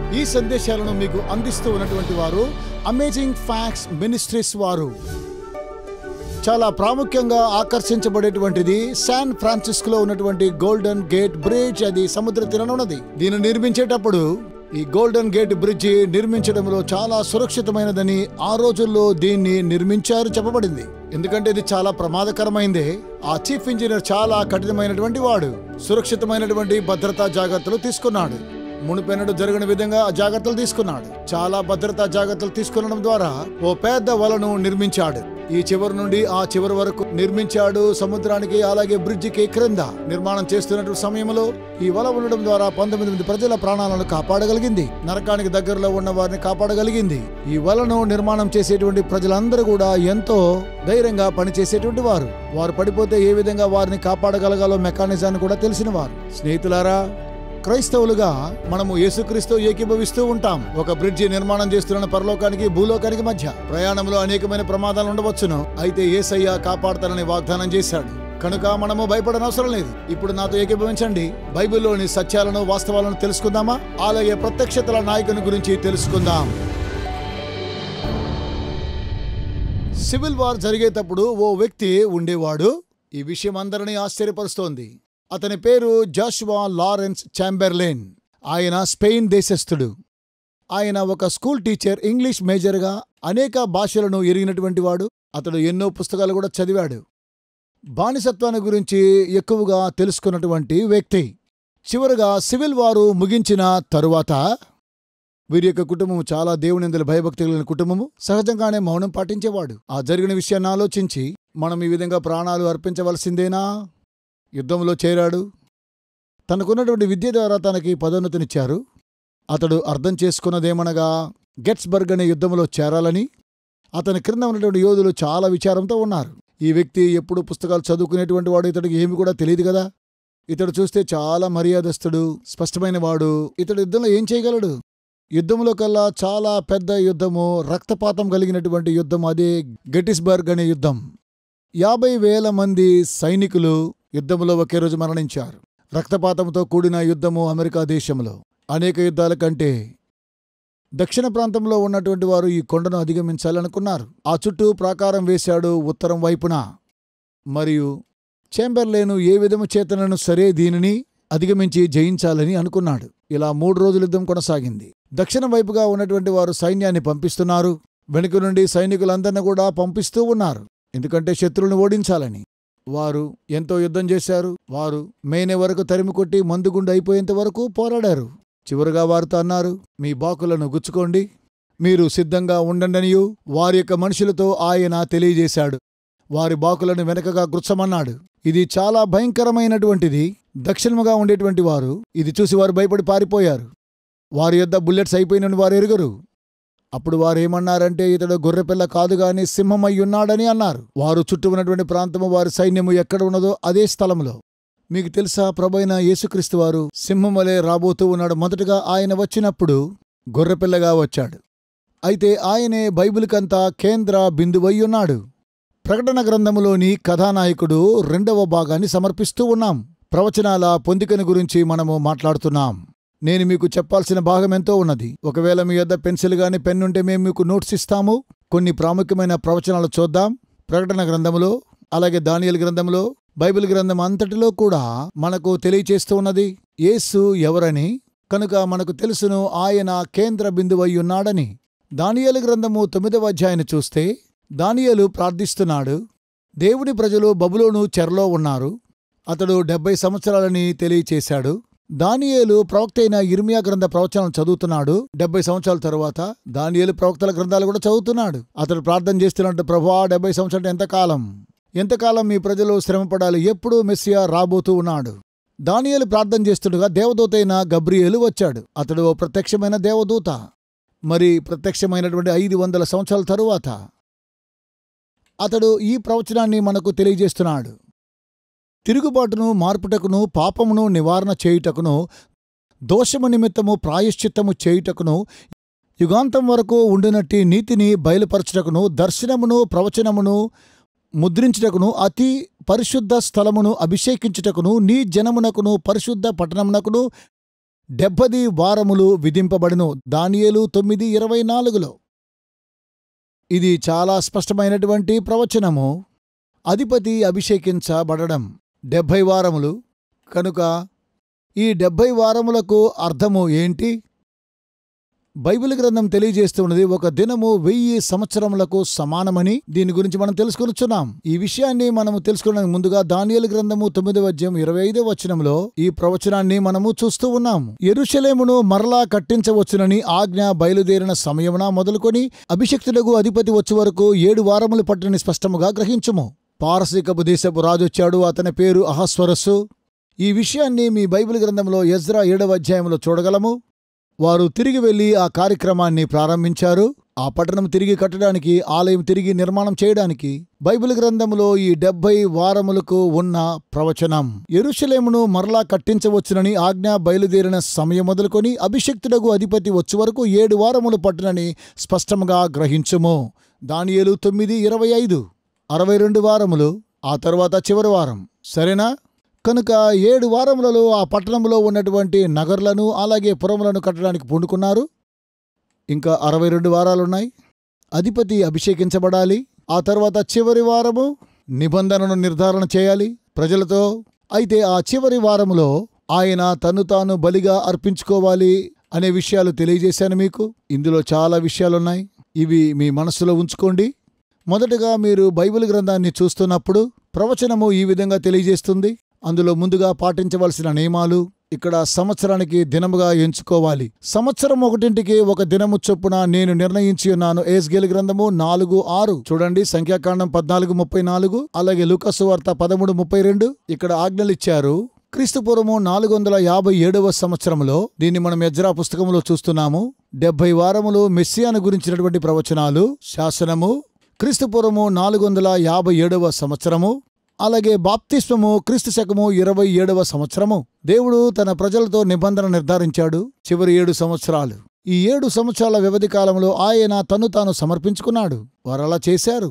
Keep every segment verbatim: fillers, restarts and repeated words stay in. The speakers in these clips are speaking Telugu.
ఈ సందేశాలను మీకు అందిస్తూ ఉన్నటువంటి వారు అమేజింగ్ ఫ్యాక్ట్స్ మినిస్ట్రీస్ వారు. చాలా ప్రాముఖ్యంగా ఆకర్షించబడేటువంటిది శాన్ ఫ్రాన్సిస్కోలో ఉన్నటువంటి గోల్డెన్ గేట్ బ్రిడ్జ్. అది సముద్ర తీరాన ఉన్నది. దీన్ని నిర్మించేటప్పుడు ఈ గోల్డెన్ గేట్ బ్రిడ్జి నిర్మించడంలో చాలా సురక్షితమైనదని ఆ రోజుల్లో దీన్ని నిర్మించారు చెప్పబడింది. ఎందుకంటే ఇది చాలా ప్రమాదకరమైంది. ఆ చీఫ్ ఇంజనీర్ చాలా కఠినమైనటువంటి వాడు. సురక్షితమైనటువంటి భద్రతా జాగ్రత్తలు తీసుకున్నాడు. మునిపెన్నడు జరిగిన విధంగా ఆ జాగ్రత్తలు తీసుకున్నాడు. చాలా భద్రతా జాగ్రత్తలు తీసుకునడం ద్వారా ఓ పెద్ద వలను నిర్మించాడు. ఈ చివరి నుండి ఆ చివరి వరకు నిర్మించాడు. సముద్రానికి అలాగే బ్రిడ్జికి క్రింద నిర్మాణం చేస్తున్నటువంటి సమయంలో ఈ వల ఉండడం ద్వారా పంతొమ్మిది మంది ప్రజల ప్రాణాలను కాపాడగలిగింది. నరకానికి దగ్గరలో ఉన్న వారిని కాపాడగలిగింది. ఈ వలను నిర్మాణం చేసేటువంటి ప్రజలందరూ కూడా ఎంతో ధైర్యంగా పనిచేసేటువంటి వారు. వారు పడిపోతే ఏ విధంగా వారిని కాపాడగలగాలో మెకానిజాన్ని కూడా తెలిసిన వారు. స్నేహితులారా, క్రైస్తవులుగా మనము యేసుక్రీస్తు ఏకీభవిస్తూ ఉంటాం. ఒక బ్రిడ్జి నిర్మాణం చేస్తున్న పరలోకానికి భూలోకానికి మధ్య ప్రయాణంలో అనేకమైన ప్రమాదాలు ఉండవచ్చును. అయితే యేసయ్య కాపాడతానని వాగ్దానం చేశాడు కనుక మనము భయపడనవసరం లేదు. ఇప్పుడు నాతో ఏకీభవించండి. బైబిల్లోని సత్యాలను వాస్తవాలను తెలుసుకుందామా? అలాగే ప్రత్యక్షతల నాయకుని గురించి తెలుసుకుందాం. సివిల్ వార్ జరిగేటప్పుడు ఓ వ్యక్తి ఉండేవాడు. ఈ విషయం అందరినీ ఆశ్చర్యపరుస్తోంది. అతని పేరు జాషువా లారెన్స్ చాంబెర్లైన్. ఆయన స్పెయిన్ దేశస్థుడు. ఆయన ఒక స్కూల్ టీచర్, ఇంగ్లీష్ మేజర్గా అనేక భాషలను ఎరిగినటువంటి వాడు. అతడు ఎన్నో పుస్తకాలు కూడా చదివాడు. బానిసత్వాన్ని గురించి ఎక్కువగా తెలుసుకున్నటువంటి వ్యక్తి. చివరగా సివిల్ వారు ముగించిన తరువాత వీరి యొక్క కుటుంబం చాలా దేవునిందల భయభక్తి కలిగిన కుటుంబము. సహజంగానే మౌనం పాటించేవాడు. ఆ జరిగిన విషయాన్ని ఆలోచించి మనం ఈ విధంగా ప్రాణాలు అర్పించవలసిందేనా? యుద్ధంలో చేరాడు. తనకున్నటువంటి విద్య ద్వారా తనకి పదోన్నతినిచ్చారు. అతడు అర్థం చేసుకున్నదేమనగా గెట్స్బర్గ్ అనే యుద్ధంలో చేరాలని. అతని క్రింద ఉన్నటువంటి యోధులు చాలా విచారంతో ఉన్నారు. ఈ వ్యక్తి ఎప్పుడు పుస్తకాలు చదువుకునేటువంటి వాడు. ఇతడికి ఏమి కూడా తెలియదు కదా. ఇతడు చూస్తే చాలా మర్యాదస్తుడు, స్పష్టమైన వాడు. ఇతడు యుద్ధంలో ఏం చేయగలడు? యుద్ధంలో కల్లా చాలా పెద్ద యుద్ధము, రక్తపాతం కలిగినటువంటి యుద్ధం, అదే గెటిస్బర్గ్ అనే యుద్ధం. యాభై వేల మంది సైనికులు యుద్ధంలో ఒకే రోజు మరణించారు. రక్తపాతంతో కూడిన యుద్ధము అమెరికా దేశంలో. అనేక యుద్ధాల కంటే దక్షిణ ప్రాంతంలో ఉన్నటువంటి వారు ఈ కొండను అధిగమించాలనుకున్నారు. ఆ చుట్టూ ప్రాకారం వేశాడు ఉత్తరం వైపున. మరియు చాంబెర్లైన్ ఏ విధము చేతనను సరే దీనిని అధిగమించి జయించాలని అనుకున్నాడు. ఇలా మూడు రోజుల యుద్ధం కొనసాగింది. దక్షిణ వైపుగా ఉన్నటువంటి వారు సైన్యాన్ని పంపిస్తున్నారు. వెనుక నుండి సైనికులందరినీ కూడా పంపిస్తూ ఉన్నారు. ఎందుకంటే శత్రువులను ఓడించాలని. వారు ఎంతో యుద్ధం చేశారు. వారు మేనే వరకు తరిమి కొట్టి మందుగుండు అయిపోయేంత వరకు పోరాడారు. చివరగా వారితో అన్నారు, మీ బాకులను గుచ్చుకోండి, మీరు సిద్ధంగా ఉండండనియు వారి యొక్క మనుషులతో ఆయన తెలియజేశాడు. వారి బాకులను వెనకగా గుచ్చమన్నాడు. ఇది చాలా భయంకరమైనటువంటిది. దక్షిణముగా ఉండేటువంటి వారు ఇది చూసి వారు భయపడి పారిపోయారు. వారి యొద్ద బుల్లెట్స్ అయిపోయినని వారు ఎరుగరు. అప్పుడు వారేమన్నారంటే, ఇతడు గొర్రెపిల్ల కాదు గాని సింహమయ్యున్నాడని అన్నారు. వారు చుట్టూ ఉన్నటువంటి ప్రాంతము, వారి సైన్యము ఎక్కడ ఉన్నదో అదే స్థలంలో. మీకు తెలుసా, ప్రభైన యేసుక్రీస్తు వారు సింహమలే రాబోతూ ఉన్నాడు. మొదటగా ఆయన వచ్చినప్పుడు గొర్రెపిల్లగా వచ్చాడు. అయితే ఆయనే బైబిల్కంతా కేంద్ర బిందువయ్యున్నాడు. ప్రకటన గ్రంథములోని కథానాయకుడు రెండవ భాగాన్ని సమర్పిస్తూ ఉన్నాం. ప్రవచనాల పొందికను గురించి మనము మాట్లాడుతున్నాం. నేను మీకు చెప్పాల్సిన భాగం ఎంతో ఉన్నది. ఒకవేళ మీ యొద్ద పెన్సిల్ గాని పెన్ ఉంటే మేము మీకు నోట్స్ ఇస్తాము. కొన్ని ప్రాముఖ్యమైన ప్రవచనాలు చూద్దాం. ప్రకటన గ్రంథములో, అలాగే దానియేలు గ్రంథంలో, బైబిల్ గ్రంథం అంతటిలో కూడా మనకు తెలియచేస్తూ ఉన్నది యేసు ఎవరని. కనుక మనకు తెలుసును ఆయన కేంద్ర బిందువయ్యున్నాడని. దానియేలు గ్రంథము తొమ్మిదవ అధ్యాయాన్ని చూస్తే దానియేలు ప్రార్థిస్తున్నాడు. దేవుని ప్రజలు బబులోను చెరలో ఉన్నారు. అతడు డెబ్బై సంవత్సరాలని తెలియచేశాడు. దానియేలు ప్రవక్త అయిన ఇర్మియా గ్రంథ ప్రవచనం చదువుతున్నాడు. డెబ్బై సంవత్సరాల తరువాత దానియేలు ప్రవక్తల గ్రంథాలు కూడా చదువుతున్నాడు. అతడు ప్రార్థన చేస్తున్నట్టు, ప్రభువా, డెబ్బై సంవత్సరాలు ఎంతకాలం ఎంతకాలం మీ ప్రజలు శ్రమపడాలి? ఎప్పుడు మెస్సియా రాబోతూ ఉన్నాడు? దానియేలు ప్రార్థన చేస్తుండగా దేవదూత అయిన గబ్రియేలు వచ్చాడు. అతడు ఓ ప్రత్యక్షమైన దేవదూత. మరి ప్రత్యక్షమైనటువంటి ఐదు వందల సంవత్సరాల తరువాత అతడు ఈ ప్రవచనాన్ని మనకు తెలియజేస్తున్నాడు. తిరుగుబాటును మార్పుటకును, పాపమును నివారణ చేయుటకును, దోషము నిమిత్తము ప్రాయశ్చిత్తము చేయుటకును, యుగాంతం వరకు ఉండినట్టి నీతిని బయలుపరచుటకును, దర్శనమును ప్రవచనమును ముద్రించుటకును, అతి పరిశుద్ధ స్థలమును అభిషేకించుటకును, నీ జనమునకును పరిశుద్ధ పట్టణమునకును డెబ్బది వారములు విధింపబడును. దానియేలు తొమ్మిది ఇరవై నాలుగులో. ఇది చాలా స్పష్టమైనటువంటి ప్రవచనము. అధిపతి అభిషేకించబడడం డెబ్భై వారములు కనుక ఈ డెబ్భై వారములకు అర్థము ఏంటి? బైబిల్ గ్రంథం తెలియజేస్తున్నది ఒక దినము వెయ్యి సంవత్సరములకు సమానమని. దీని గురించి మనం తెలుసుకొనుచున్నాం. ఈ విషయాన్ని మనము తెలుసుకోవడానికి ముందుగా దానియేలు గ్రంథము తొమ్మిదవ అధ్యాయం ఇరవై ఐదవ వచనంలో ఈ ప్రవచనాన్ని మనము చూస్తూ ఉన్నాము. యెరూషలేమును మరలా కట్టించవచ్చునని ఆజ్ఞ బయలుదేరిన సమయమున మొదలుకొని అభిషిక్తులకు అధిపతి వచ్చే వరకు ఏడు వారములు పట్టుని స్పష్టముగా గ్రహించుము. పారసీకపు దేశపు రాజొచ్చాడు. అతని పేరు అహస్వరస్సు. ఈ విషయాన్ని మీ బైబిల్ గ్రంథంలో ఎజ్రా ఏడవ అధ్యాయంలో చూడగలము. వారు తిరిగి వెళ్లి ఆ కార్యక్రమాన్ని ప్రారంభించారు. ఆ పట్టణం తిరిగి కట్టడానికి, ఆలయం తిరిగి నిర్మాణం చేయడానికి బైబిల్ గ్రంథంలో ఈ డెబ్బై వారములకు ఉన్న ప్రవచనం. యెరూషలేమును మరలా కట్టించవచ్చునని ఆజ్ఞ బయలుదేరిన సమయం మొదలుకొని అభిషిక్తుడగు అధిపతి వచ్చే వరకు ఏడు వారములు పట్టునని స్పష్టంగా గ్రహించుము. దానియేలు తొమ్మిది ఇరవై ఐదు. అరవై రెండు వారములు, ఆ తర్వాత చివరి వారం. సరేనా? కనుక ఏడు వారములలో ఆ పట్టణంలో ఉన్నటువంటి నగర్లను అలాగే పురములను కట్టడానికి పూనుకున్నారు. ఇంకా అరవై రెండు వారాలున్నాయి. అధిపతి అభిషేకించబడాలి. ఆ తర్వాత చివరి వారము నిబంధనను నిర్ధారణ చేయాలి ప్రజలతో. అయితే ఆ చివరి వారములో ఆయన తన్ను తాను బలిగా అర్పించుకోవాలి అనే విషయాలు తెలియజేశాను మీకు. ఇందులో చాలా విషయాలున్నాయి. ఇవి మీ మనస్సులో ఉంచుకోండి. మొదటగా మీరు బైబిల్ గ్రంథాన్ని చూస్తున్నప్పుడు ప్రవచనము ఈ విధంగా తెలియజేస్తుంది. అందులో ముందుగా పాటించవలసిన నియమాలు. ఇక్కడ సంవత్సరానికి దినముగా ఎంచుకోవాలి. సంవత్సరం ఒకటింటికి ఒక దినము చొప్పున నేను నిర్ణయించి ఉన్నాను. ఎహెజ్కేలు గ్రంథము నాలుగు ఆరు చూడండి. సంఖ్యాకాండం పద్నాలుగు ముప్పై నాలుగు, అలాగే లూకా సువార్త పదమూడు ముప్పై రెండు. ఇక్కడ ఆజ్ఞలిచ్చారు. క్రీస్తుపూర్వము నాలుగు వందల యాభై ఏడవ సంవత్సరంలో దీన్ని మనం ఎజ్రా పుస్తకంలో చూస్తున్నాము. డెబ్బై వారములు మెస్సియాను గురించినటువంటి ప్రవచనాలు, శాసనము. క్రీస్తుపూర్వము నాలుగు వందల యాభై ఏడవ సంవత్సరము. అలాగే బాప్తిస్మము క్రీస్తు శకము ఇరవై ఏడవ సంవత్సరము. దేవుడు తన ప్రజలతో నిబంధన నిర్ధారించాడు. చివరి ఏడు సంవత్సరాలు. ఈ ఏడు సంవత్సరాల వ్యవధి కాలంలో ఆయన తన్ను తాను సమర్పించుకున్నాడు. వారలా చేశారు.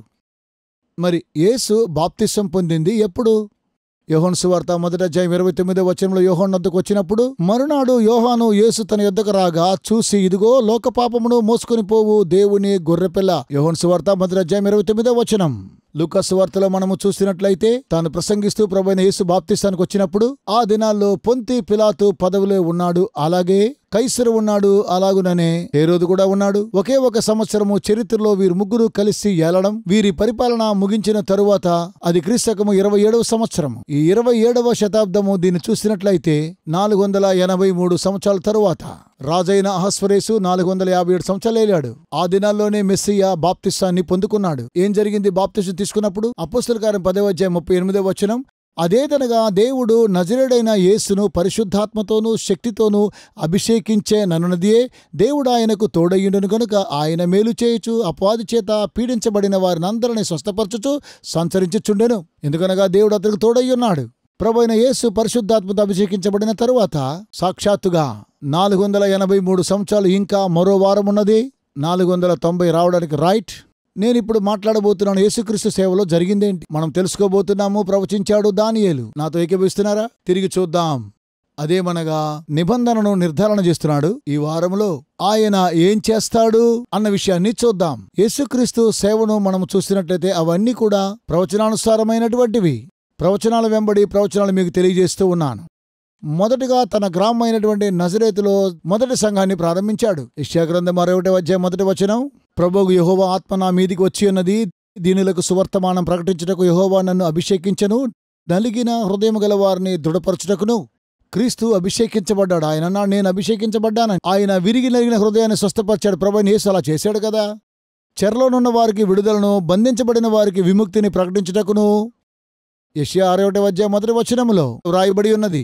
మరి యేసు బాప్తిస్మం పొందింది ఎప్పుడు? యోహాను సువార్త మొదటి అధ్యాయం ఇరవై తొమ్మిదో వచనంలో యోహాను వద్దకు వచ్చినప్పుడు, మరునాడు యోహాను యేసు తన యొద్దకు రాగా చూసి, ఇదిగో లోకపాపమును మోసుకొని పోవు దేవుని గొర్రెపిల్ల. యోహాను సువార్త మొదటి అధ్యాయం ఇరవై తొమ్మిదో వచనం. లూకా సువార్తలో మనము చూసినట్లయితే తాను ప్రసంగిస్తూ ప్రభువైన యేసు బాప్తిస్తానికి వచ్చినప్పుడు ఆ దినాల్లో పొంతి పిలాతు పదవిలో ఉన్నాడు. అలాగే కైసరు ఉన్నాడు. అలాగుననే హేరోదు కూడా ఉన్నాడు. ఒకే ఒక సంవత్సరము చరిత్రలో వీరు ముగ్గురు కలిసి ఏలడం. వీరి పరిపాలన ముగించిన తరువాత అది క్రీస్తకము ఇరవై ఏడవ సంవత్సరము. ఈ ఇరవై ఏడవ శతాబ్దము దీన్ని చూసినట్లయితే నాలుగు వందల ఎనభై మూడు సంవత్సరాల తరువాత రాజైన అహస్వరేసు నాలుగు వందల యాభై ఏడు సంవత్సరాలు ఏలాడు. ఆ దినాల్లోనే మెస్సియా బాప్తిస్తాన్ని పొందుకున్నాడు. ఏం జరిగింది బాప్తిస్తం తీసుకున్నప్పుడు? అపోస్తలుల కార్యం పదవ అధ్యాయం ముప్పై ఎనిమిదవ వచనం. అదేదనగా దేవుడు నజరేయుడైన యేసును పరిశుద్ధాత్మతోనూ శక్తితోనూ అభిషేకించెననున్నదియే. దేవుడు ఆయనకు తోడయ్యుండును గనుక ఆయన మేలు చేయుచు అపవాది చేత పీడించబడిన వారినందరినీ స్వస్థపరచుచు సంచరించుచుండెను. ఎందుకనగా దేవుడు అతనికి తోడయ్యున్నాడు. ప్రభువైన యేసు పరిశుద్ధాత్మతో అభిషేకించబడిన తరువాత సాక్షాత్తుగా నాలుగు వందల ఎనభై మూడు సంవత్సరాలు ఇంకా మరో వారం ఉన్నది. నాలుగు వందల తొంభై రావడానికి రైట్. నేనిప్పుడు మాట్లాడబోతున్నాను యేసుక్రీస్తు సేవలో జరిగిందేంటి మనం తెలుసుకోబోతున్నాము. ప్రవచించాడు దానియేలు. నాతో ఏకీభవిస్తున్నారా? తిరిగి చూద్దాం. అదేమనగా నిబంధనను నిర్ధారణ చేస్తున్నాడు. ఈ వారంలో ఆయన ఏం చేస్తాడు అన్న విషయాన్ని చూద్దాం. యేసుక్రీస్తు సేవను మనం చూసినట్లయితే అవన్నీ కూడా ప్రవచనానుసారమైనటువంటివి. ప్రవచనాల వెంబడి ప్రవచనాలు మీకు తెలియజేస్తూ ఉన్నాను. మొదటిగా తన గ్రామం అయినటువంటి నజరేతులో మొదటి సంఘాన్ని ప్రారంభించాడు. యెషయా గ్రంథం అరవై ఒకటవ అధ్యాయం మొదటి వచనం. ప్రభువు యెహోవా ఆత్మ నా మీదికి వచ్చి ఉన్నది, దీనులకు సువర్తమానం ప్రకటించుటకు యెహోవా నన్ను అభిషేకించెను, నలిగిన హృదయం గల వారిని దృఢపరచుటకును. క్రీస్తు అభిషేకించబడ్డాడు. ఆయన అన్నాడు, నేను అభిషేకించబడ్డాను. ఆయన విరిగి నలిగిన హృదయాన్ని స్వస్థపరిచాడు. ప్రభువైన యేసు అలా చేశాడు కదా. చెరలోనున్న వారికి విడుదలను, బంధించబడిన వారికి విముక్తిని ప్రకటించుటకును. యెషయా అరవై ఒకటవ అధ్యాయం మొదటి వచనములో వ్రాయబడి ఉన్నది.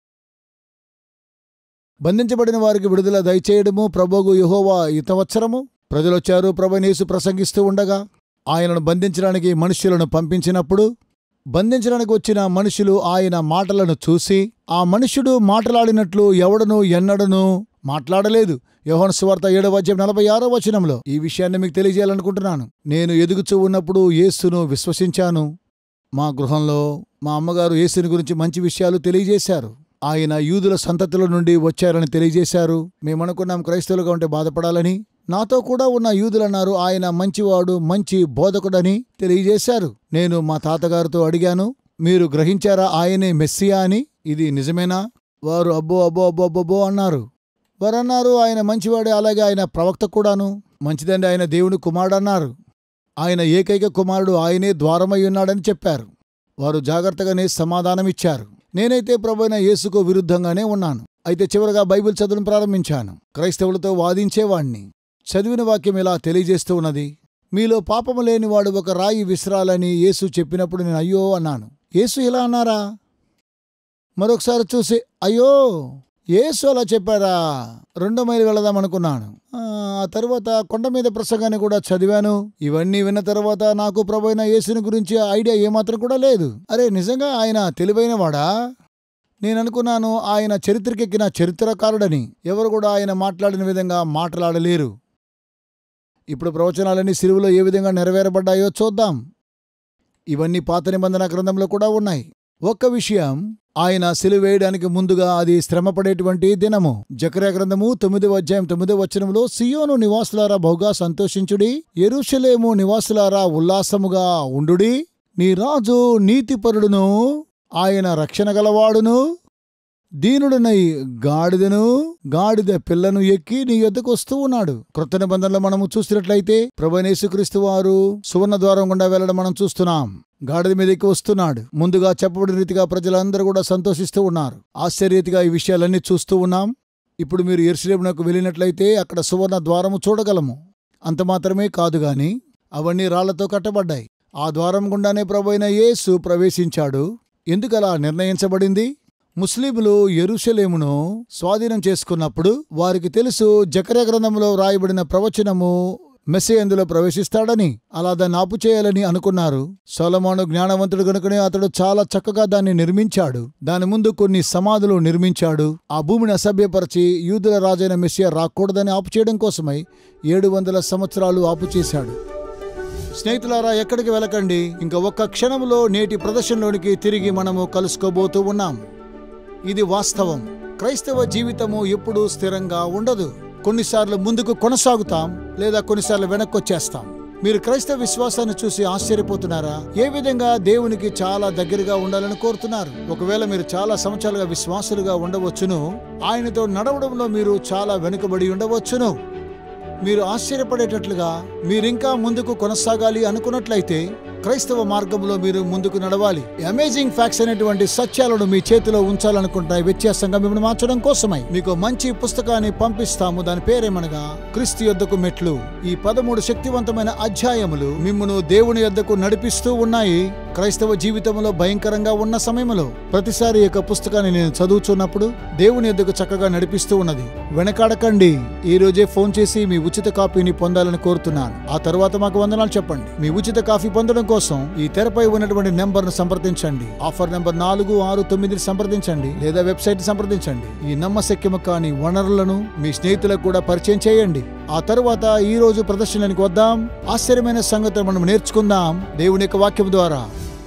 బంధించబడిన వారికి విడుదల దయచేయడము ప్రభువు యెహోవా ఈ సంవత్సరము. ప్రజలొచ్చారు. ప్రభువైన యేసు ప్రసంగిస్తూ ఉండగా ఆయనను బంధించడానికి మనుష్యులను పంపించినప్పుడు బంధించడానికి వచ్చిన మనుషులు ఆయన మాటలను చూసి ఆ మనుష్యుడు మాట్లాడినట్లు ఎవడను ఎన్నడను మాట్లాడలేదు. యోహాను సువార్త ఏడవ అధ్యాయం నలభై ఆరో వచనంలో ఈ విషయాన్ని మీకు తెలియజేయాలనుకుంటున్నాను. నేను ఎదుగుచూ ఉన్నప్పుడు యేసును విశ్వసించాను. మా గృహంలో మా అమ్మగారు యేసుని గురించి మంచి విషయాలు తెలియజేశారు. ఆయన యూదుల సంతతిలో నుండి వచ్చారని తెలియజేశారు. మేమనుకున్నాం క్రైస్తవులుగా ఉంటే బాధపడాలని. నాతో కూడా ఉన్న యూదులన్నారు ఆయన మంచివాడు, మంచి బోధకుడని తెలియజేశారు. నేను మా తాతగారితో అడిగాను, మీరు గ్రహించారా ఆయనే మెస్సియా అని? ఇది నిజమేనా? వారు అబ్బో అబ్బో అబ్బో అబ్బో అన్నారు. వారన్నారు ఆయన మంచివాడే, అలాగే ఆయన ప్రవక్త కూడాను. మంచిదండి, ఆయన దేవుని కుమారుడు అన్నారు. ఆయన ఏకైక కుమారుడు, ఆయనే ద్వారమై ఉన్నాడని చెప్పారు. వారు జాగ్రత్తగానే సమాధానమిచ్చారు. నేనైతే ప్రభువైన యేసుకు విరుద్ధంగానే ఉన్నాను. అయితే చివరగా బైబిల్ చదవడం ప్రారంభించాను. క్రైస్తవులతో వాదించేవాణ్ణి. చదివిన వాక్యం ఇలా తెలియజేస్తూ ఉన్నది, మీలో పాపము లేనివాడు ఒక రాయి విసిరాలని యేసు చెప్పినప్పుడు నేను అయ్యో అన్నాను. యేసు ఇలా అన్నారా? మరొకసారి చూసి అయ్యో యేసు అలా చెప్పారా? రెండో మైలు వెళదామనుకున్నాను. ఆ తర్వాత కొండ మీద ప్రసంగాన్ని కూడా చదివాను. ఇవన్నీ విన్న తర్వాత నాకు ప్రభువైన యేసుని గురించి ఐడియా ఏమాత్రం కూడా లేదు. అరే నిజంగా ఆయన తెలివైనవాడా? నేననుకున్నాను ఆయన చరిత్రకెక్కిన చరిత్రకారుడని. ఎవరు కూడా ఆయన మాట్లాడిన విధంగా మాట్లాడలేరు. ఇప్పుడు ప్రవచనాలన్నీ సిలువలో ఏ విధంగా నెరవేరబడ్డాయో చూద్దాం. ఇవన్నీ పాత నిబంధన గ్రంథంలో కూడా ఉన్నాయి. ఒక్క విషయం, ఆయన సిలువ వేయడానికి ముందుగా అది శ్రమపడేటువంటి దినము. జకర్యా గ్రంథము తొమ్మిదవ అధ్యాయం తొమ్మిదవ వచనంలో, సియోను నివాసులారా బహుగా సంతోషించుడి, యెరూషలేము నివాసులారా ఉల్లాసముగా ఉండుడి, నీ రాజు నీతిపరుడును, ఆయన రక్షణ గలవాడును, దీనుడనై గాడిదను గాడిద పిల్లను ఎక్కి నీ యొద్దకు వస్తూ ఉన్నాడు. క్రొత్త నిబంధనలో మనము చూసినట్లయితే ప్రభువైన యేసుక్రీస్తు వారు సువర్ణ ద్వారం గుండా వెళ్లడం మనం చూస్తున్నాం. గాడిద మీద ఎక్కి వస్తున్నాడు. ముందుగా చెప్పబడిన రీతిగా ప్రజలందరూ కూడా సంతోషిస్తూ ఉన్నారు. ఆశ్చర్యరీతిగా ఈ విషయాలన్నీ చూస్తూ ఉన్నాం. ఇప్పుడు మీరు యెరూషలేమునకు వెళ్ళినట్లయితే అక్కడ సువర్ణ ద్వారము చూడగలము. అంత మాత్రమే కాదు గాని అవన్నీ రాళ్లతో కట్టబడ్డాయి. ఆ ద్వారం గుండానే ప్రభువైన యేసు ప్రవేశించాడు. ఎందుకలా నిర్ణయించబడింది? ముస్లింలు యెరూషలేమును స్వాధీనం చేసుకున్నప్పుడు వారికి తెలుసు జకర్యా గ్రంథంలో రాయబడిన ప్రవచనము మెస్సియా అందులో ప్రవేశిస్తాడని. అలా దాన్ని ఆపు చేయాలని అనుకున్నారు. సొలొమోను జ్ఞానవంతుడు గనుకనే అతడు చాలా చక్కగా దాన్ని నిర్మించాడు. దాని ముందు కొన్ని సమాధులు నిర్మించాడు. ఆ భూమిని అసభ్యపరిచి యూదుల రాజైన మెస్సియా రాకూడదని ఆపు చేయడం కోసమై ఏడు వందల సంవత్సరాలు ఆపు చేశాడు. స్నేహితులారా, ఎక్కడికి వెళ్ళకండి. ఇంకా ఒక్క క్షణంలో నేటి ప్రదర్శనలోనికి తిరిగి మనము కలుసుకోబోతూ ఉన్నాం. ఇది వాస్తవం. క్రైస్తవ జీవితము ఎప్పుడూ స్థిరంగా ఉండదు. కొన్నిసార్లు ముందుకు కొనసాగుతాం, లేదా కొన్నిసార్లు వెనక్కొచ్చేస్తాం. మీరు క్రైస్తవ విశ్వాసాన్ని చూసి ఆశ్చర్యపోతున్నారా? ఏ విధంగా దేవునికి చాలా దగ్గరగా ఉండాలని కోరుతున్నారు? ఒకవేళ మీరు చాలా సంవత్సరాలుగా విశ్వాసులుగా ఉండవచ్చును, ఆయనతో నడవడంలో మీరు చాలా వెనుకబడి ఉండవచ్చును. మీరు ఆశ్చర్యపడేటట్లుగా మీరింకా ముందుకు కొనసాగాలి అనుకున్నట్లయితే క్రైస్తవ మార్గంలో మీరు ముందుకు నడవాలి. అమేజింగ్ ఫ్యాక్ట్స్ అనేటువంటి సత్యాలను మీ చేతిలో ఉంచాలనుకుంటున్నాయి. వ్యత్యాసంగా మిమ్మల్ని మార్చడం కోసమై మీకు మంచి పుస్తకాన్ని పంపిస్తాము. దాని పేరేమనగా క్రీస్తు యొద్దకు మెట్లు. ఈ పదమూడు శక్తివంతమైన అధ్యాయములు మిమ్మును దేవుని యొద్దకు నడిపిస్తూ ఉన్నాయి. క్రైస్తవ జీవితంలో భయంకరంగా ఉన్న సమయంలో ప్రతిసారి యొక్క పుస్తకాన్ని నేను చదువుతున్నప్పుడు దేవుని యొద్దకు చక్కగా నడిపిస్తూ ఉన్నది. వెనకాడకండి. ఈ రోజే ఫోన్ చేసి మీ ఉచిత కాపీని పొందాలని కోరుతున్నాను. ఆ తర్వాత మాకు వందనాలు చెప్పండి. మీ ఉచిత కాపీ పొందడం కోసం ఈ తెరపై ఉన్నటువంటి నెంబర్ ను సంప్రదించండి. ఆఫర్ నెంబర్ నాలుగు ఆరు తొమ్మిది సంప్రదించండి, లేదా వెబ్సైట్ సంప్రదించండి. ఈ నమ్మశక్యము కాని వనరులను మీ స్నేహితులకు కూడా పరిచయం చేయండి. ఆ తరువాత ఈ రోజు ప్రదర్శనకి వద్దాం. ఆశ్చర్యమైన సంగతులు మనం నేర్చుకుందాం దేవుని యొక్క వాక్యం ద్వారా.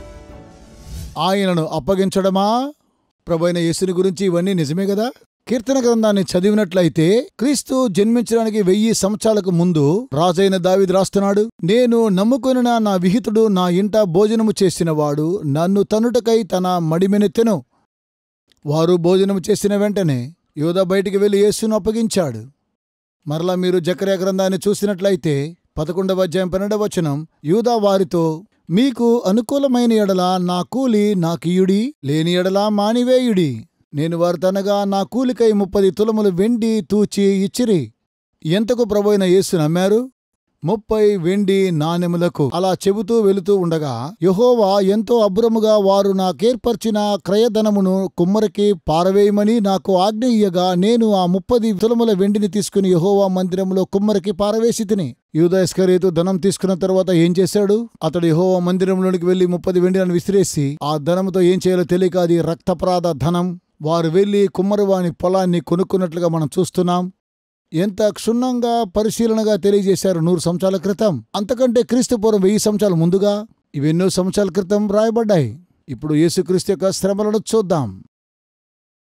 ఆయనను అప్పగించడమా? ప్రభువైన యేసుని గురించి ఇవన్నీ నిజమే కదా. కీర్తన గ్రంథాన్ని చదివినట్లయితే క్రీస్తు జన్మించడానికి వెయ్యి సంవత్సరాలకు ముందు రాజైన దావీదు రాస్తున్నాడు, నేను నమ్ముకొనిన నా విహితుడు నా ఇంట భోజనము చేసినవాడు నన్ను తనుటకై తన మడిమెనెత్తెను. వారు భోజనము చేసిన వెంటనే యూదా బయటికి వెళ్లి యేసును అప్పగించాడు. మరలా మీరు జకర్యా గ్రంథాన్ని చూసినట్లయితే పదకొండవ అధ్యాయం పన్నెండవ వచనం, యూదా వారితో, మీకు అనుకూలమైన ఎడల నా కూలి నాకియుడి, లేని ఎడల మానివేయుడి. నేను వారితనగా నా కూలికై ముప్పది తులములు వెండి తూచి ఇచ్చిరి. ఎంతకు ప్రభువైన యేసు నమ్మారు? ముప్పై వెండి నాణెములకు. అలా చెబుతూ వెళుతూ ఉండగా యెహోవా ఎంతో అబ్బురముగా వారు నాకేర్పర్చిన క్రయధనమును కుమ్మరికి పారవేయమని నాకు ఆజ్ఞ ఇయ్యగా నేను ఆ ముప్పది తులముల వెండిని తీసుకుని యెహోవా మందిరంలో కుమ్మరికి పారవేసి తిని. యూదా ఇస్కరియోతు ధనం తీసుకున్న తర్వాత ఏం చేశాడు? అతడు యెహోవా మందిరంలోనికి వెళ్లి ముప్పది వెండిలను విసిరేసి ఆ ధనంతో ఏం చేయాలో తెలియక అది రక్తప్రాద ధనం. వారు వెళ్లి కుమ్మరివాని పొలాన్ని కొనుక్కున్నట్లుగా మనం చూస్తున్నాం. ఎంత క్షుణ్ణంగా పరిశీలనగా తెలియజేశారు నూరు సంవత్సరాల క్రితం. అంతకంటే క్రీస్తు పూర్వం వెయ్యి సంవత్సరాల ముందుగా ఇవెన్నో సంవత్సరాల క్రితం రాయబడ్డాయి. ఇప్పుడు యేసుక్రీస్తు యొక్క శ్రమలను చూద్దాం.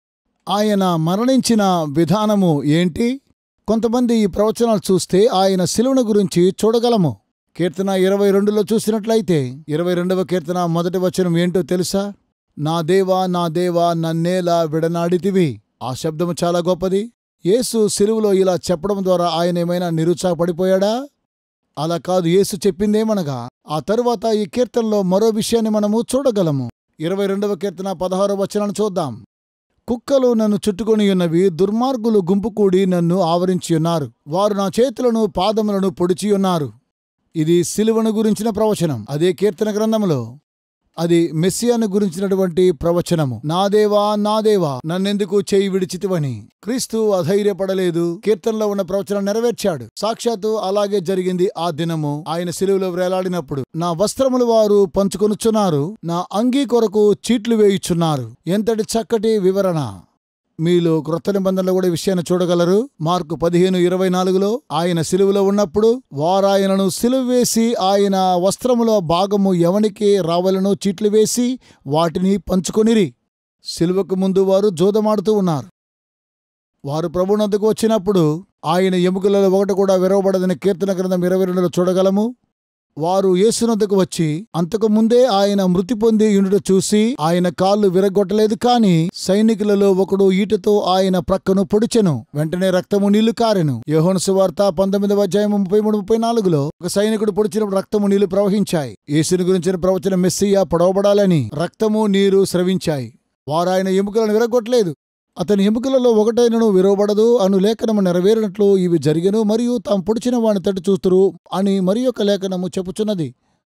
ఆయన మరణించిన విధానము ఏంటి? కొంతమంది ఈ ప్రవచనాలు చూస్తే ఆయన శిలువను గురించి చూడగలము. కీర్తన ఇరవై రెండులో చూసినట్లయితే ఇరవై రెండవ కీర్తన మొదటి వచనం ఏంటో తెలుసా? నా దేవా నా దేవా నన్నేలా విడనాడితివి. ఆ శబ్దము చాలా గొప్పది. యేసు శిలువలో ఇలా చెప్పడం ద్వారా ఆయన ఏమైనా నిరుత్సాహపడిపోయాడా? అలా కాదు. యేసు చెప్పిందేమనగా ఆ తరువాత ఈ కీర్తనలో మరో విషయాన్ని మనము చూడగలము. ఇరవై రెండవ కీర్తన పదహారవ వచనాన్ని చూద్దాం. కుక్కలు నన్ను చుట్టుకొని ఉన్నవి, దుర్మార్గులు గుంపు కూడి నన్ను ఆవరించియున్నారు. వారు నా చేతులను పాదములను పొడిచియున్నారు. ఇది సిలువను గురించిన ప్రవచనం. అదే కీర్తన గ్రంథములో అది మెస్సియాను గురించినటువంటి ప్రవచనము. నా దేవా నా దేవా నన్నెందుకు చేయి విడిచితివని. క్రీస్తు అధైర్యపడలేదు. కీర్తనలో ఉన్న ప్రవచనం నెరవేర్చాడు. సాక్షాత్తు అలాగే జరిగింది. ఆ దినము ఆయన సిలువలో వేలాడినప్పుడు నా వస్త్రములు వారు పంచుకొనుచున్నారు, నా అంగీ కొరకు చీట్లు వేయుచున్నారు. ఎంతటి చక్కటి వివరణ! మీలో క్రొత్త నిబంధనలో కూడా విషయాన్ని చూడగలరు. మార్కు పదిహేను ఇరవై నాలుగులో ఆయన సిలువలో ఉన్నప్పుడు వారాయనను సిలువ వేసి ఆయన వస్త్రముల భాగము ఎవనికి రావలనో చీట్లు వేసి వాటిని పంచుకొనిరి. సిలువకు ముందు వారు జోదమాడుతూ ఉన్నారు. వారు ప్రభువునొద్దకు వచ్చినప్పుడు ఆయన ఎముకలలో ఒకటి కూడా విరవబడదని కీర్తన గ్రంథం ఇరవై రెండులో చూడగలము. వారు యేసునొద్దకు వచ్చి అంతకు ముందే ఆయన మృతి పొంది యుండుట చూసి ఆయన కాళ్ళు విరగొట్టలేదు. కాని సైనికులలో ఒకడు ఈటతో ఆయన ప్రక్కను పొడిచెను. వెంటనే రక్తము నీళ్లు కారెను. యోహాను సువార్త పంతొమ్మిదవ అధ్యాయం ముప్పై మూడు ముప్పై నాలుగులో ఒక సైనికుడు పొడిచినప్పుడు రక్తము నీళ్లు ప్రవహించాయి. యేసుని గురించిన ప్రవచనం మెస్సియా పొడవబడాలని రక్తము నీరు స్రవించాయి. వారు ఆయన ఎముకలను విరగొట్టలేదు. అతని ఎముకలలో ఒకటైనను విరవబడదు అను లేఖనము నెరవేరినట్లు ఇవి జరిగెను, మరియు తాము పొడిచిన వాని తట్టు చూస్తురు అని మరి యొక్క లేఖనము చెప్పుచున్నది.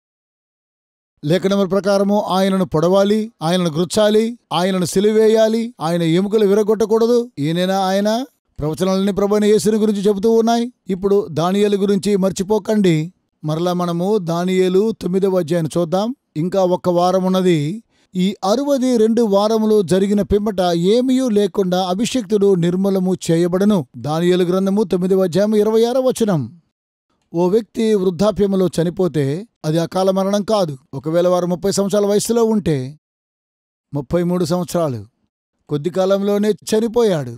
లేఖనముల ప్రకారము ఆయనను పొడవాలి, ఆయనను గుర్చాలి, ఆయనను సిలువేయాలి, ఆయన ఎముకలు విరగొట్టకూడదు. ఈయనైనా ఆయన ప్రవచనాలన్నీ ప్రభువైన యేసుని గురించి చెబుతూ ఉన్నాయి. ఇప్పుడు దానియేలు గురించి మర్చిపోకండి. మరలా మనము దానియేలు తొమ్మిదవ అధ్యాయాన్ని చూద్దాం. ఇంకా ఒక్క వారం ఉన్నది. ఈ అరవది రెండు వారములు జరిగిన పిమ్మట ఏమీయూ లేకుండా అభిషిక్తుడు నిర్మూలము చేయబడను. దానియేలు గ్రంథము తొమ్మిదవ అధ్యాయం ఇరవై ఆరవ వచనం. ఓ వ్యక్తి వృద్ధాప్యములో చనిపోతే అది అకాల మరణం కాదు. ఒకవేళ వారు ముప్పై సంవత్సరాల వయసులో ఉంటే ముప్పై మూడు సంవత్సరాలు కొద్ది కాలంలోనే చనిపోయాడు.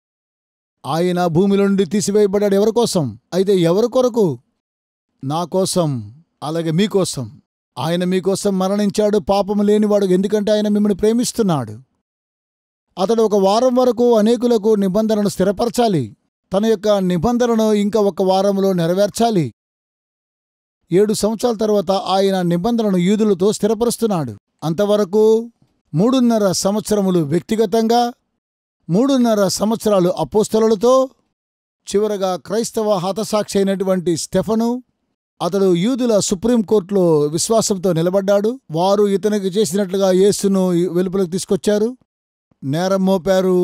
ఆయన భూమిలో నుండి తీసివేయబడ్డాడు. ఎవరి కోసం? అయితే ఎవరి కొరకు? నా కోసం, అలాగే మీకోసం. ఆయన మీకోసం మరణించాడు, పాపము లేనివాడు. ఎందుకంటే ఆయన మిమ్మల్ని ప్రేమిస్తున్నాడు. అతడు ఒక వారం వరకు అనేకులకు నిబంధనను స్థిరపరచాలి. తన యొక్క నిబంధనను ఇంకా ఒక వారంలో నెరవేర్చాలి. ఏడు సంవత్సరాల తర్వాత ఆయన నిబంధనను యూదులతో స్థిరపరుస్తున్నాడు. అంతవరకు మూడున్నర సంవత్సరములు వ్యక్తిగతంగా, మూడున్నర సంవత్సరాలు అపోస్తలులతో, చివరగా క్రైస్తవ హతసాక్షి అయినటువంటి స్టెఫను, అతడు యూదుల సుప్రీంకోర్టులో విశ్వాసంతో నిలబడ్డాడు. వారు ఇతనికి చేసినట్లుగా యేసును వెలుపలకు తీసుకొచ్చారు, నేరం మోపారు.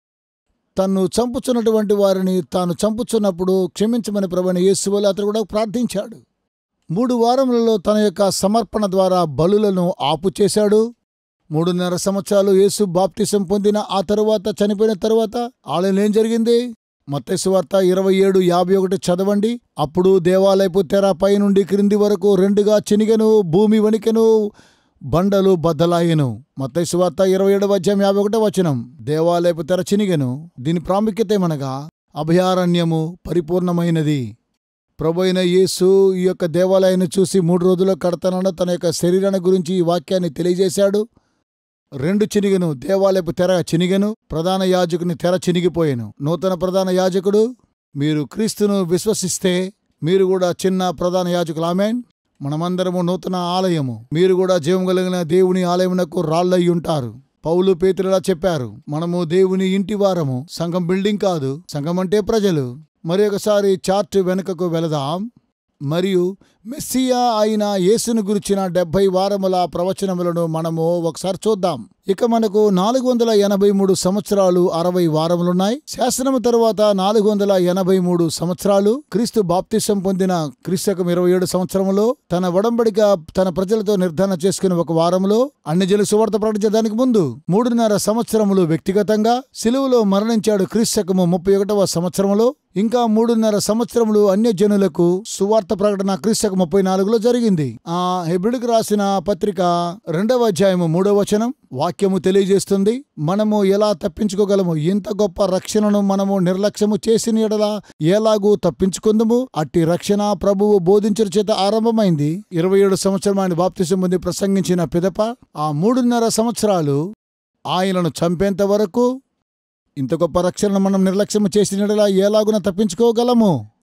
తన్ను చంపుచున్నటువంటి వారిని తాను చంపుచున్నప్పుడు క్షమించమని ప్రభువైన యేసు వలె అతడు కూడా ప్రార్థించాడు. మూడు వారములలో తన యొక్క సమర్పణ ద్వారా బలులను ఆపు చేశాడు. మూడున్నర సంవత్సరాలు యేసు బాప్తిసం పొందిన ఆ తరువాత, చనిపోయిన తరువాత ఆలయంలో ఏం జరిగింది? మత్తయి సువార్త ఇరవై ఏడు యాభై ఒకటి చదవండి. అప్పుడు దేవాలయపు తెర పై నుండి క్రింది వరకు రెండుగా చినిగెను, భూమి వణికెను, బండలు బద్దలాయెను. మత్తయి సువార్త ఇరవై ఏడవ అధ్యాయం యాభై ఒకటో వచనం. దేవాలయపు తెర చినిగెను. దీని ప్రాముఖ్యత ఏమనగా అభయారణ్యము పరిపూర్ణమైనది. ప్రభువైన యేసు ఈ యొక్క దేవాలయాన్ని చూసి మూడు రోజుల్లో కడతానన్న తన యొక్క శరీరాన్ని గురించి ఈ వాక్యాన్ని తెలియజేశాడు. రెండు చినిగెను, దేవాలయపు తెర చినిగెను, ప్రధాన యాజకుని తెర చినిగిపోయెను. నూతన ప్రధాన యాజకుడు. మీరు క్రీస్తును విశ్వసిస్తే మీరు కూడా చిన్న ప్రధాన యాజకులు. ఆమేన్. మనమందరము నూతన ఆలయము. మీరు కూడా జీవం కలిగిన దేవుని ఆలయమునకు రాళ్ళై ఉంటారు. పౌలు పేతురులా చెప్పారు, మనము దేవుని ఇంటి వారము. సంఘం బిల్డింగ్ కాదు. సంఘం అంటే ప్రజలు. మరి ఒకసారి చార్ట్ వెనుకకు వెళదాం. మరియు మెస్సియా అయిన యేసును గురించిన డెబ్బై వారముల ప్రవచనములను మనము ఒకసారి చూద్దాం. ఇక మనకు నాలుగు వందల ఎనభై మూడు సంవత్సరాలు అరవై వారములున్నాయి. శాసనము తరువాత నాలుగు వందల ఎనభై మూడు సంవత్సరాలు క్రీస్తు బాప్తిసం పొందిన క్రీస్తకం ఇరవై ఏడు సంవత్సరములో తన ఒడంబడిక తన ప్రజలతో నిర్ధారణ చేసుకుని ఒక వారములో అన్ని జనులు సువార్త ప్రకటించడానికి ముందు మూడున్నర సంవత్సరములు వ్యక్తిగతంగా, సిలువలో మరణించాడు క్రీస్తకము ముప్పై ఒకటవ సంవత్సరములో. ఇంకా మూడున్నర సంవత్సరములు అన్యజనులకు సువార్త ప్రకటన క్రీస్తకం శకం ముప్పై నాలుగులో జరిగింది. ఆ హెబ్రీయులకు రాసిన పత్రిక రెండవ అధ్యాయము మూడవ వచనం వాక్యము తెలియజేస్తుంది, మనము ఎలా తప్పించుకోగలము, ఇంత గొప్ప రక్షణను మనము నిర్లక్ష్యము చేసిన ఎడల ఎలాగూ తప్పించుకుందుము. అట్టి రక్షణ ప్రభువు బోధించిన చేత ఆరంభమైంది. ఇరవై ఏడు సంవత్సరం ఆయన బాప్తిసం పొంది ప్రసంగించిన పిదప ఆ మూడున్నర సంవత్సరాలు ఆయనను చంపేంత వరకు ఇంత గొప్ప రక్షణను మనం నిర్లక్ష్యం చేసినట్లా ఎలాగున తప్పించుకోగలము.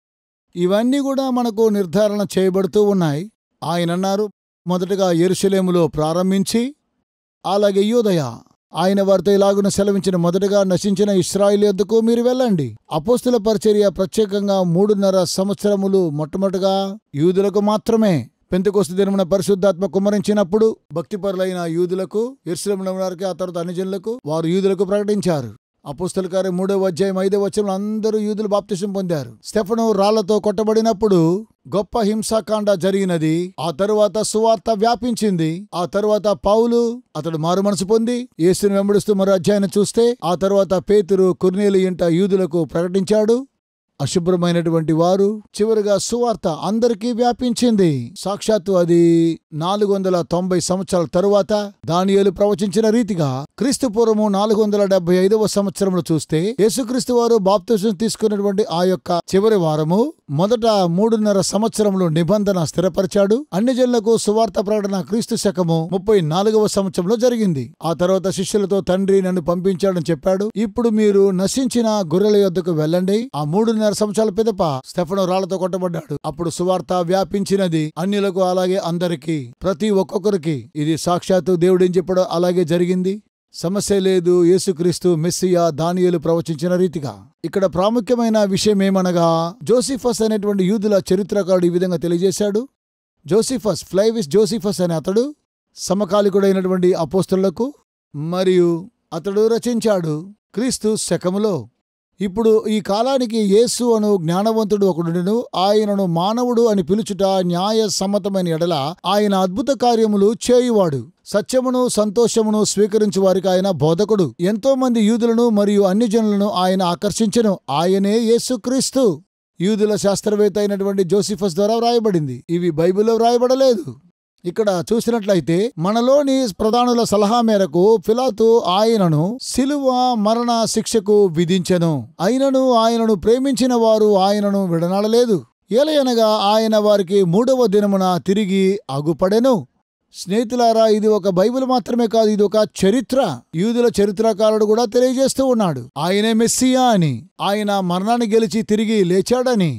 ఇవన్నీ కూడా మనకు నిర్ధారణ చేయబడుతూ ఉన్నాయి. ఆయన అన్నారు, మొదటగా యెరూషలేములో ప్రారంభించి అలాగే యూదయ ఆయన వారితో ఇలాగున సెలవించిన, మొదటగా నశించిన ఇశ్రాయేలు యొద్దకు మీరు వెళ్ళండి. అపోస్తుల పరిచర్య ప్రత్యేకంగా మూడున్నర సంవత్సరములు మొట్టమొదటిగా యూదులకు మాత్రమే. పెంతెకొస్తు దినమున పరిశుద్ధాత్మ కుమ్మరించినప్పుడు భక్తిపరులైన యూదులకు, యెరూషలేములో వారికి, ఆ తర్వాత అన్ని జనులకు వారు యూదులకు ప్రకటించారు. అపోస్తల కార్యం మూడవ అధ్యాయం ఐదవ వచనంలో అందరూ యూదులు బాప్తిసం పొందారు. స్టెఫను రాళ్లతో కొట్టబడినప్పుడు గొప్ప హింసాకాండ జరిగినది. ఆ తరువాత సువార్త వ్యాపించింది. ఆ తరువాత పౌలు అతడు మారు మనసు పొంది యేసుని వెంబడిస్తూ మరో అధ్యాయం చూస్తే ఆ తరువాత పేతురు కొర్నేలి ఇంట యూదులకు ప్రకటించాడు. అశుభ్రమైనటువంటి వారు చివరిగా సువార్త అందరికీ వ్యాపించింది. సాక్షాత్తు అది నాలుగు వందల తొంభై సంవత్సరాల తరువాత దానియేలు ప్రవచించిన రీతిగా క్రీస్తు పూర్వము నాలుగు వందల డెబ్బై ఐదవ సంవత్సరంలో చూస్తే యేసుక్రీస్తు వారు బాప్తిసం తీసుకున్నటువంటి ఆ యొక్క చివరి వారము మొదట మూడున్నర సంవత్సరంలో నిబంధన స్థిరపరిచాడు. అన్ని జనులకు సువార్త ప్రకటన క్రీస్తు శకము ముప్పై నాలుగవ సంవత్సరంలో జరిగింది. ఆ తర్వాత శిష్యులతో తండ్రి నన్ను పంపించాడని చెప్పాడు. ఇప్పుడు మీరు నశించిన గొర్రెల యొద్దకు వెళ్ళండి. ఆ మూడున్నర సంవత్సరాల పిదప స్టెఫను రాళ్లతో కొట్టబడ్డాడు. అప్పుడు సువార్త వ్యాపించినది అన్యులకు, అలాగే అందరికీ, ప్రతి ఒక్కొక్కరికి. ఇది సాక్షాత్తు దేవుడేం చెప్పాడో అలాగే జరిగింది. సమస్య లేదు. యేసుక్రీస్తు మెస్సియా దానియేలు ప్రవచించిన రీతిగా. ఇక్కడ ప్రాముఖ్యమైన విషయం ఏమనగా, జోసిఫస్ అనేటువంటి యూదుల చరిత్రకారుడు ఈ విధంగా తెలియజేశాడు. జోసిఫస్, ఫ్లైవిస్ జోసిఫస్ అనే అతడు సమకాలికుడైనటువంటి అపోస్తలులకు మరియు అతడు రచించాడు క్రీస్తు శకములో. ఇప్పుడు ఈ కాలానికి యేసు అను జ్ఞానవంతుడు ఒకడును, ఆయనను మానవుడు అని పిలుచుట న్యాయ సమ్మతమైన ఎడల ఆయన అద్భుత కార్యములు చేయువాడు. సత్యమును సంతోషమును స్వీకరించు వారికి ఆయన బోధకుడు. ఎంతో మంది యూదులను మరియు అన్ని జనులను ఆయన ఆకర్షించెను. ఆయనే యేసుక్రీస్తు. యూదుల శాస్త్రవేత్త అయినటువంటి జోసిఫస్ ద్వారా వ్రాయబడింది. ఇవి బైబిల్లో వ్రాయబడలేదు. ఇక్కడ చూసినట్లయితే మనలోని ప్రధానుల సలహా మేరకు పిలాతు ఆయనను సిలువ మరణ శిక్షకు విధించెను. అయినను ఆయనను ప్రేమించిన వారు ఆయనను విడనాడలేదు. ఏలయనగా ఆయన వారికి మూడవ దినమున తిరిగి అగుపడెను. స్నేహితులారా, ఇది ఒక బైబిల్ మాత్రమే కాదు, ఇది ఒక చరిత్ర. యూదుల చరిత్రకారుడు కూడా తెలియజేస్తూ ఉన్నాడు ఆయనే మెస్సియా అని, ఆయన మరణాన్ని గెలిచి తిరిగి లేచాడని.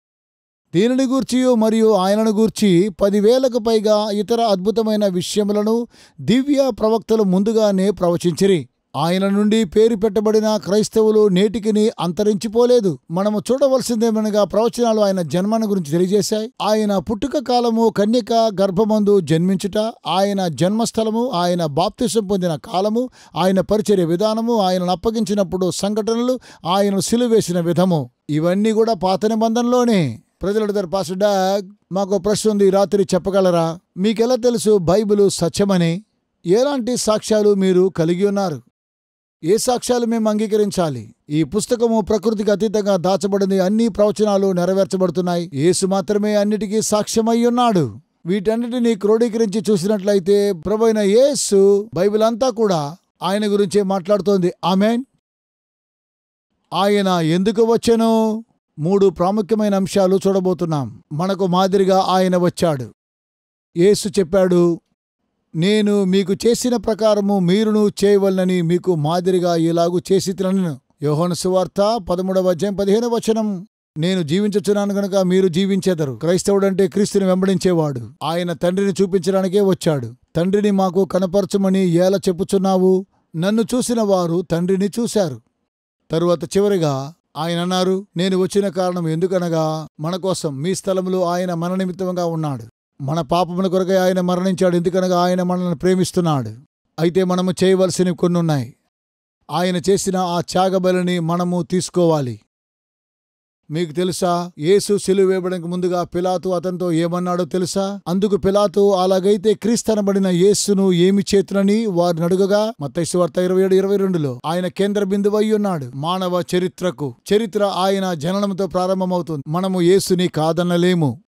దీనిని గూర్చియు మరియు ఆయనను గూర్చి పదివేలకు పైగా ఇతర అద్భుతమైన విషయములను దివ్య ప్రవక్తలు ముందుగానే ప్రవచించిరి. ఆయన నుండి పేరు పెట్టబడిన క్రైస్తవులు నేటికిని అంతరించిపోలేదు. మనము చూడవలసిందేమనగా ప్రవచనాలు ఆయన జన్మను గురించి తెలియజేశాయి. ఆయన పుట్టుక కాలము, కన్యక గర్భమందు జన్మించుట, ఆయన జన్మస్థలము, ఆయన బాప్తిసం పొందిన కాలము, ఆయన పరిచర్య విధానము, ఆయనను అప్పగించినప్పుడు సంఘటనలు, ఆయనను సిలువేసిన విధము, ఇవన్నీ కూడా పాత నిబంధనలోనే. ప్రజలు అడుగుతారు, పాస్టర్ డాగ్ మాకు ప్రశ్న ఉంది, రాత్రి చెప్పగలరా? మీకెలా తెలుసు బైబిలు సత్యమని? ఎలాంటి సాక్ష్యాలు మీరు కలిగి ఉన్నారు? ఏ సాక్ష్యాలు మేము అంగీకరించాలి? ఈ పుస్తకము ప్రకృతికి అతీతంగా దాచబడింది. అన్ని ప్రవచనాలు నెరవేర్చబడుతున్నాయి. యేసు మాత్రమే అన్నిటికీ సాక్ష్యమై ఉన్నాడు. వీటన్నిటినీ క్రోడీకరించి చూసినట్లయితే ప్రభువైన యేసు బైబిల్ అంతా కూడా ఆయన గురించే మాట్లాడుతోంది. ఆమేన్. ఆయన ఎందుకు వచ్చెను? మూడు ప్రాముఖ్యమైన అంశాలు చూడబోతున్నాం. మనకు మాదిరిగా ఆయన వచ్చాడు. యేసు చెప్పాడు, నేను మీకు చేసిన ప్రకారము మీరును చేయవలనని మీకు మాదిరిగా ఇలాగు చేసితినను. యోహాను సువార్త పదమూడవ అధ్యాయం పదిహేనవ వచనం. నేను జీవించుచున్నాను గనుక మీరు జీవించెదరు. క్రైస్తవుడంటే క్రీస్తుని వెంబడించేవాడు. ఆయన తండ్రిని చూపించడానికే వచ్చాడు. తండ్రిని మాకు కనపరచమని ఎలా చెప్పుచున్నావు? నన్ను చూసిన వారు తండ్రిని చూశారు. తరువాత చివరిగా ఆయన అన్నారు, నేను వచ్చిన కారణం ఎందుకనగా మన కోసం, మీ స్థలములో ఆయన మన నిమిత్తముగా ఉన్నాడు. మన పాపముల కొరకై ఆయన మరణించాడు. ఎందుకనగా ఆయన మనల్ని ప్రేమిస్తున్నాడు. అయితే మనము చేయవలసినవి కొన్ని ఉన్నాయి. ఆయన చేసిన ఆ త్యాగబలిని మనము తీసుకోవాలి. మీకు తెలుసా, యేసు సిలువ వేయబడడానికి ముందుగా పిలాతు అతనితో ఏమన్నాడో తెలుసా? అందుకు పిలాతు, అలాగైతే క్రీస్తనబడిన యేసును ఏమి చేతునని వారిని అడుగగా, మత్తయి సువార్త ఇరవై ఏడు ఇరవై రెండులో ఆయన కేంద్ర బిందువై ఉన్నాడు. మానవ చరిత్రకు చరిత్ర ఆయన జననంతో ప్రారంభమవుతుంది. మనము యేసుని కాదనలేము.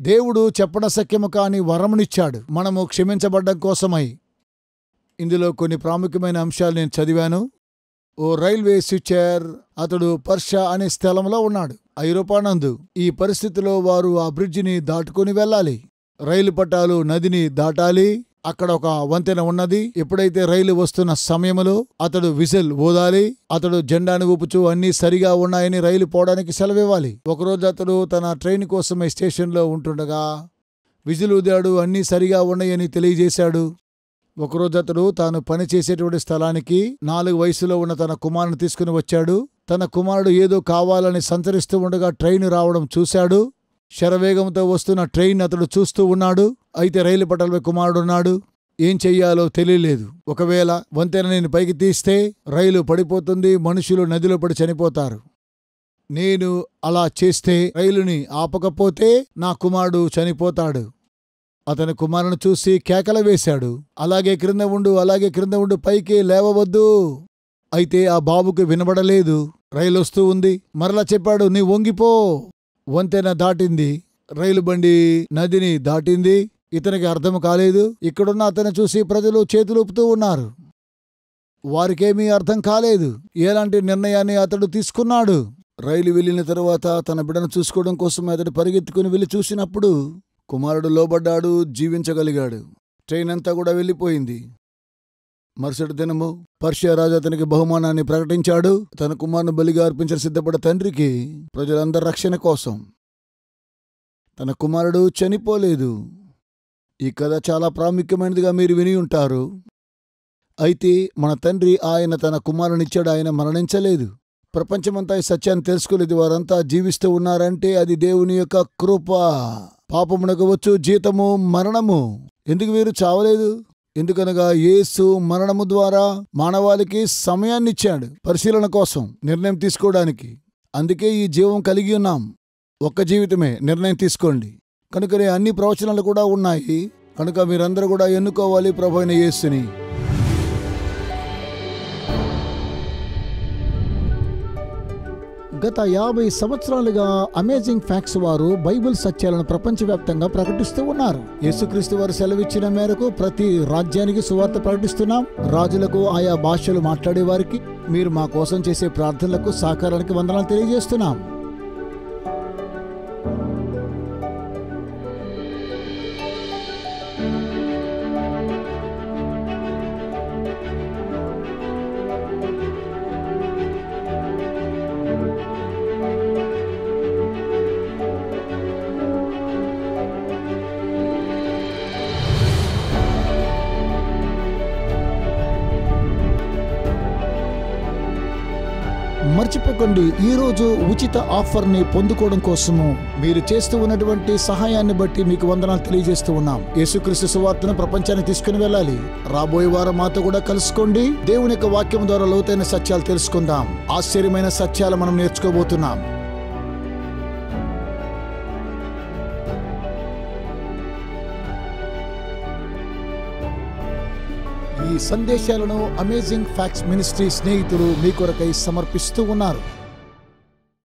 దేవుడు చెప్పనశక్యము కాని వరమునిచ్చాడు మనము క్షమించబడ్డం కోసమై. ఇందులో కొన్ని ప్రాముఖ్యమైన అంశాలు నేను చదివాను. ఓ రైల్వే స్విచర్ అతడు పర్షియా అనే స్థలంలో ఉన్నాడు, ఐరోపానందు. ఈ పరిస్థితిలో వారు ఆ బ్రిడ్జిని దాటుకుని వెళ్ళాలి. రైలు పట్టాలు నదిని దాటాలి. అక్కడ ఒక వంతెన ఉన్నది. ఎప్పుడైతే రైలు వస్తున్న సమయంలో అతడు విజిల్ ఊదాలి. అతడు జెండాను ఊపుచూ అన్నీ సరిగా ఉన్నాయని రైలు పోవడానికి సెలవివ్వాలి. ఒకరోజు అతడు తన ట్రైన్ కోసమై స్టేషన్లో ఉంటుండగా విజిల్ ఊదాడు, అన్నీ సరిగా ఉన్నాయని తెలియజేశాడు. ఒకరోజు అతడు తాను పనిచేసేటువంటి స్థలానికి నాలుగు వయసులో ఉన్న తన కుమారుని తీసుకుని వచ్చాడు. తన కుమారుడు ఏదో కావాలని సంచరిస్తూ ఉండగా ట్రైన్ రావడం చూశాడు. శరవేగంతో వస్తున్న ట్రైన్ అతడు చూస్తూ ఉన్నాడు. అయితే రైలు పట్టాలపై కుమారుడున్నాడు. ఏం చెయ్యాలో తెలియలేదు. ఒకవేళ వంతెన నేను పైకి తీస్తే రైలు పడిపోతుంది, మనుషులు నదిలో పడి చనిపోతారు. నేను అలా చేస్తే రైలుని ఆపకపోతే నా కుమారుడు చనిపోతాడు. అతని కుమారుని చూసి కేకల వేశాడు, అలాగే క్రింద ఉండు, అలాగే క్రింద ఉండు, పైకి లేవవద్దు. అయితే ఆ బాబుకు వినబడలేదు. రైలు వస్తూ ఉంది. మరలా చెప్పాడు, నీ వంగిపో. వంతెన దాటింది. రైలు బండి నదిని దాటింది. ఇతనికి అర్థం కాలేదు. ఇక్కడున్న అతను చూసి ప్రజలు చేతులూపుతూ ఉన్నారు. వారికేమీ అర్థం కాలేదు. ఎలాంటి నిర్ణయాన్ని అతడు తీసుకున్నాడు. రైలు వెళ్ళిన తరువాత తన బిడ్డను చూసుకోవడం కోసం అతడు పరిగెత్తుకుని వెళ్ళి చూసినప్పుడు కుమారుడు లోబడ్డాడు, జీవించగలిగాడు. ట్రైన్ అంతా కూడా వెళ్ళిపోయింది. మరుసటి దినము పర్షియా రాజు అతనికి బహుమానాన్ని ప్రకటించాడు. తన కుమారుని బలిగా అర్పించిన సిద్ధపడ్డ తండ్రికి ప్రజలందరి రక్షణ కోసం. తన కుమారుడు చనిపోలేదు. ఈ కథ చాలా ప్రాముఖ్యమైనదిగా మీరు విని ఉంటారు. అయితే మన తండ్రి ఆయన తన కుమారునిచ్చాడు, ఆయన మరణించలేదు. ప్రపంచమంతా ఈ సత్యాన్ని తెలుసుకోలేదు. వారంతా జీవిస్తూ ఉన్నారంటే అది దేవుని యొక్క కృప. పాపమునకు వచ్చు జీతము మరణము. ఎందుకు వీరు చావలేదు? ఎందుకనగా యేసు మరణము ద్వారా మానవాళికి సమయాన్నిచ్చాడు పరిశీలన కోసం, నిర్ణయం తీసుకోవడానికి. అందుకే ఈ జీవం కలిగి ఉన్నాం. ఒక్క జీవితమే, నిర్ణయం తీసుకోండి. కనుకనే అన్ని ప్రవచనాలు కూడా ఉన్నాయి. కనుక మీరందరూ కూడా ఎన్నుకోవాలి ప్రభువైన యేసుని. గత యాభై సంవత్సరాలుగా అమేజింగ్ ఫ్యాక్ట్స్ వారు బైబిల్ సత్యాలను ప్రపంచవ్యాప్తంగా ప్రకటిస్తూ ఉన్నారు. యేసుక్రీస్తు వారు సెలవిచ్చిన మేరకు ప్రతి రాజ్యానికి సువార్త ప్రకటిస్తున్నాం. రాజులకు, ఆయా భాషలు మాట్లాడే వారికి, మీరు మా కోసం చేసే ప్రార్థనలకు, సహకారానికి వందనాలు తెలియజేస్తున్నాం. మర్చిపోకండి, ఈ రోజు ఉచిత ఆఫర్ ని పొందుకోవడం కోసము మీరు చేస్తూ ఉన్నటువంటి సహాయాన్ని బట్టి మీకు వందనాలు తెలియజేస్తూ ఉన్నాం. యేసుక్రీస్తు సువార్తను ప్రపంచానికి తీసుకుని వెళ్ళాలి. రాబోయే వారం మాతో కూడా కలుసుకోండి. దేవుని యొక్క వాక్యం ద్వారా లోతైన సత్యాలు తెలుసుకుందాం. ఆశ్చర్యమైన సత్యాలు మనం నేర్చుకోబోతున్నాం. ఈ సందేశాలను అమేజింగ్ ఫ్యాక్ట్స్ మినిస్ట్రీ స్నేహితులు మీ కొరకై సమర్పిస్తూ ఉన్నారు.